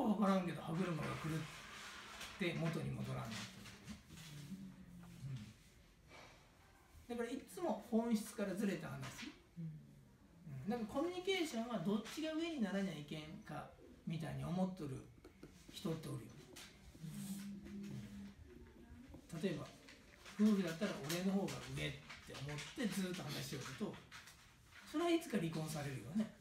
分からんけど歯車が狂って元に戻らんの、だからいつも本質からずれた話、なんかコミュニケーションはどっちが上にならにゃいけんかみたいに思っとる人っておるよ、例えば夫婦だったら俺の方が上って思ってずっと話しよると、それはいつか離婚されるよね。